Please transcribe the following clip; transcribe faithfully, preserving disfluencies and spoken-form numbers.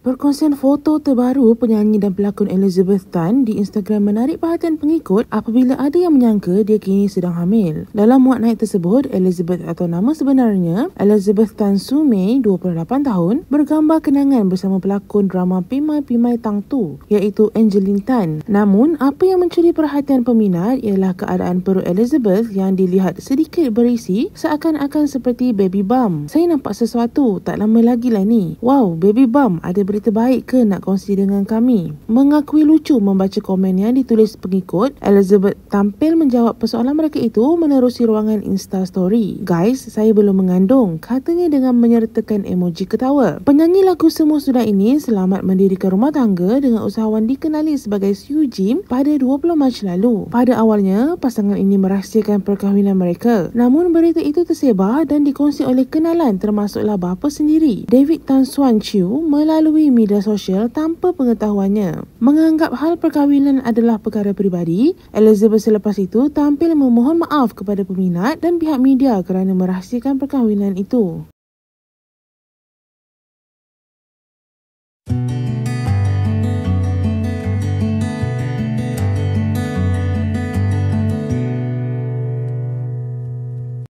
Perkongsian foto terbaru penyanyi dan pelakon Elizabeth Tan di Instagram menarik perhatian pengikut apabila ada yang menyangka dia kini sedang hamil. Dalam muat naik tersebut, Elizabeth atau nama sebenarnya Elizabeth Tan Su Mei, dua puluh lapan tahun, bergambar kenangan bersama pelakon drama Pimai Pimai Tang Tu, iaitu Angeline Tan. Namun, apa yang mencuri perhatian peminat ialah keadaan perut Elizabeth yang dilihat sedikit berisi seakan-akan seperti baby bump. Saya nampak sesuatu, tak lama lagi lah ni. Wow, baby bump, ada berita baik ke nak kongsi dengan kami? Mengakui lucu membaca komen yang ditulis pengikut, Elizabeth tampil menjawab persoalan mereka itu menerusi ruangan Insta Story. Guys, saya belum mengandung, katanya dengan menyertakan emoji ketawa. Penyanyi lagu Semua Sudah ini selamat mendirikan rumah tangga dengan usahawan dikenali sebagai Siu Jim pada dua puluh Mac lalu. Pada awalnya, pasangan ini merahsiakan perkahwinan mereka. Namun berita itu tersebar dan dikongsi oleh kenalan termasuklah bapa sendiri, David Tan Suan Chew, melalui media sosial tanpa pengetahuannya. Menganggap hal perkahwinan adalah perkara peribadi, Elizabeth selepas itu tampil memohon maaf kepada peminat dan pihak media kerana merahsiakan perkahwinan itu.